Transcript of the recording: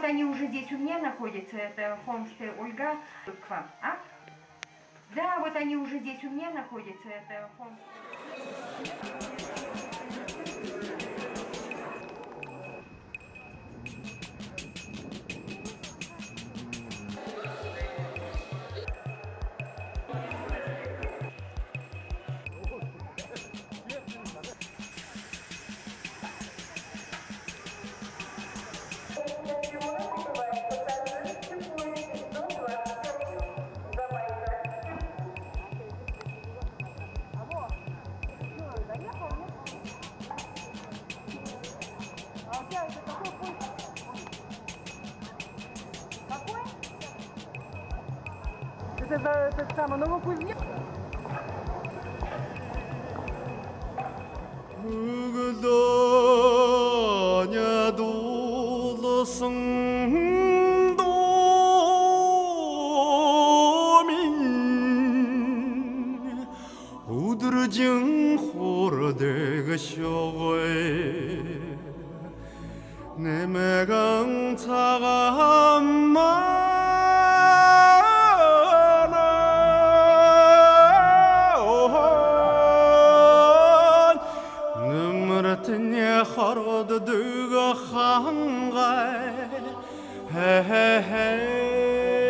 вот они уже здесь у меня находятся, это Холмская Ольга. К вам, а? Да, вот они уже здесь у меня находятся, это Холмская. Это самое Новокузнецк. 그거냐 둘러성 도민 우드르증 호러대가 쇼거에 내 매강 차가만 harada duga hangai he he he